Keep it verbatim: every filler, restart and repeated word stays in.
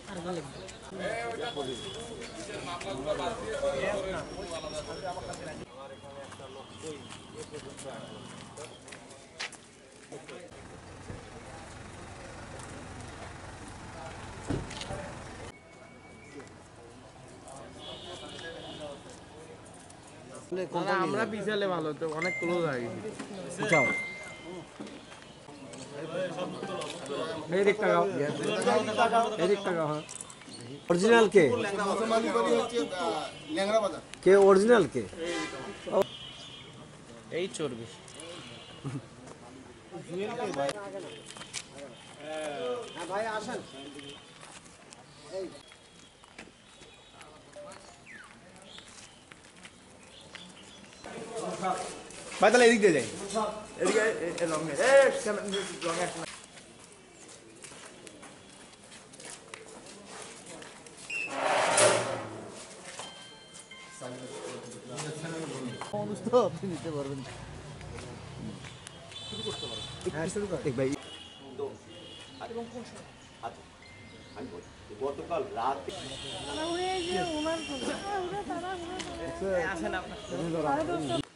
আমরা পিছালে ভালো তো অনেক ক্লোজ হয়ে গেছি এদিক টাকাও এদিক টাকাও হ্যাঁ অরিজিনাল কে কে অরিজিনাল কে এই চর্বি ভাই আসেন ভাই তাহলে এদিক দিয়ে যাই এদিকে লং এ লং এ আপনি নিতে পারবেন গতকাল রাতে আসেন আপনার